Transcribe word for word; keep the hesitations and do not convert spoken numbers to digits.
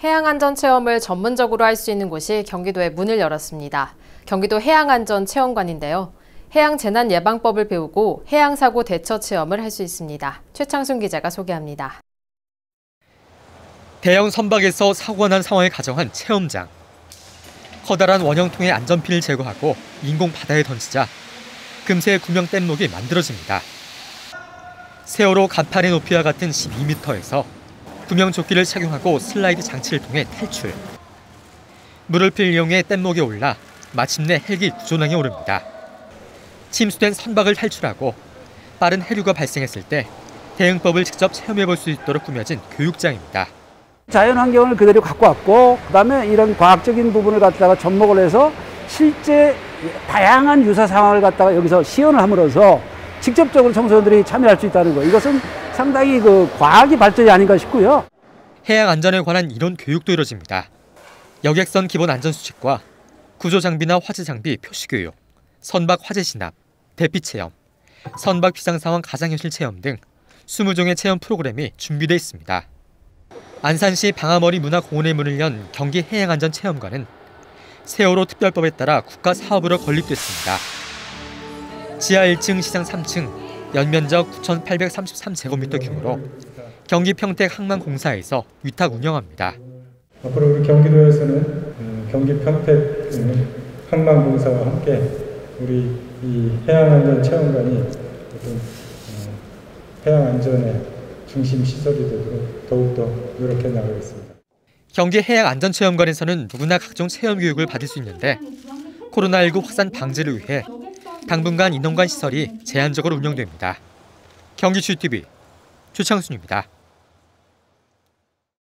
해양안전체험을 전문적으로 할 수 있는 곳이 경기도에 문을 열었습니다. 경기도 해양안전체험관인데요. 해양재난예방법을 배우고 해양사고 대처 체험을 할 수 있습니다. 최창순 기자가 소개합니다. 대형 선박에서 사고가 난 상황을 가정한 체험장. 커다란 원형통의 안전핀을 제거하고 인공 바다에 던지자 금세 구명 뗏목이 만들어집니다. 세월호 간판의 높이와 같은 십이 미터에서 구명조끼를 착용하고 슬라이드 장치를 통해 탈출. 물을필 이용해 뗏목에 올라 마침내 헬기 구조망에 오릅니다. 침수된 선박을 탈출하고 빠른 해류가 발생했을 때 대응법을 직접 체험해볼 수 있도록 꾸며진 교육장입니다. 자연환경을 그대로 갖고 왔고 그다음에 이런 과학적인 부분을 갖다가 접목을 해서 실제 다양한 유사 상황을 갖다가 여기서 시연을 함으로써 직접적으로 청소년들이 참여할 수 있다는 거, 이것은 상당히 그 과학이 발전이 아닌가 싶고요. 해양 안전에 관한 이론 교육도 이뤄집니다. 여객선 기본 안전 수칙과 구조 장비나 화재 장비 표시 교육, 선박 화재 진압, 대피 체험, 선박 비상 상황 가상현실 체험 등 이십 종의 체험 프로그램이 준비돼 있습니다. 안산시 방아머리 문화공원에 문을 연 경기 해양안전체험관은 세월호 특별법에 따라 국가 사업으로 건립됐습니다. 지하 일 층, 시상 삼 층, 연면적 구천팔백삼십삼 제곱미터 규모로 경기 평택 항만공사에서 위탁 운영합니다. 앞으로 우리 경기도에서는 경기 평택 항만공사와 함께 우리 이 해양안전체험관이 어떤 해양안전의 중심 시설이 되도록 더욱더 노력해 나가겠습니다. 경기 해양안전체험관에서는 누구나 각종 체험 교육을 받을 수 있는데 코로나십구 확산 방지를 위해 당분간 인원관 시설이 제한적으로 운영됩니다. 경기지티비 최창순입니다.